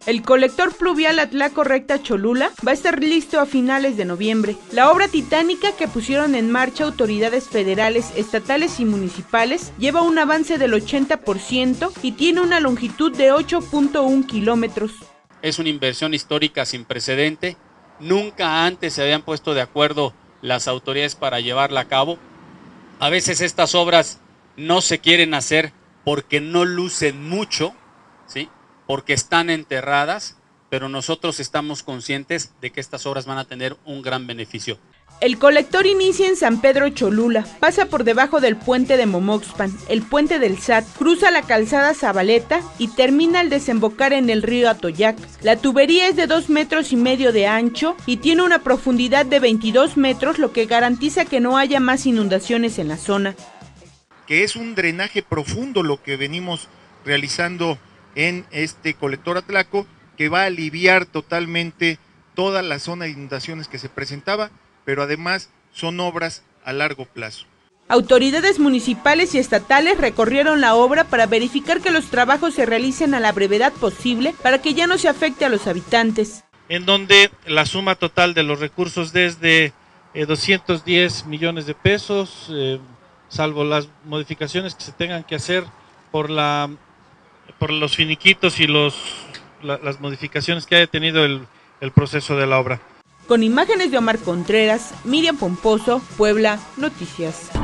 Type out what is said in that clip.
El colector pluvial Atlaco Recta Cholula va a estar listo a finales de noviembre. La obra titánica que pusieron en marcha autoridades federales, estatales y municipales lleva un avance del 80% y tiene una longitud de 8.1 kilómetros. Es una inversión histórica sin precedente. Nunca antes se habían puesto de acuerdo las autoridades para llevarla a cabo. A veces estas obras no se quieren hacer porque no lucen mucho, ¿sí? Porque están enterradas, pero nosotros estamos conscientes de que estas obras van a tener un gran beneficio. El colector inicia en San Pedro Cholula, pasa por debajo del puente de Momoxpan, el puente del SAT, cruza la calzada Zabaleta y termina al desembocar en el río Atoyac. La tubería es de 2,5 metros de ancho y tiene una profundidad de 22 metros, lo que garantiza que no haya más inundaciones en la zona. Que es un drenaje profundo lo que venimos realizando en este colector Atlaco, que va a aliviar totalmente toda la zona de inundaciones que se presentaba, pero además son obras a largo plazo. Autoridades municipales y estatales recorrieron la obra para verificar que los trabajos se realicen a la brevedad posible para que ya no se afecte a los habitantes. En donde la suma total de los recursos desde 210 millones de pesos, salvo las modificaciones que se tengan que hacer por los finiquitos y las modificaciones que haya tenido el proceso de la obra. Con imágenes de Omar Contreras, Miriam Pomposo, Puebla Noticias.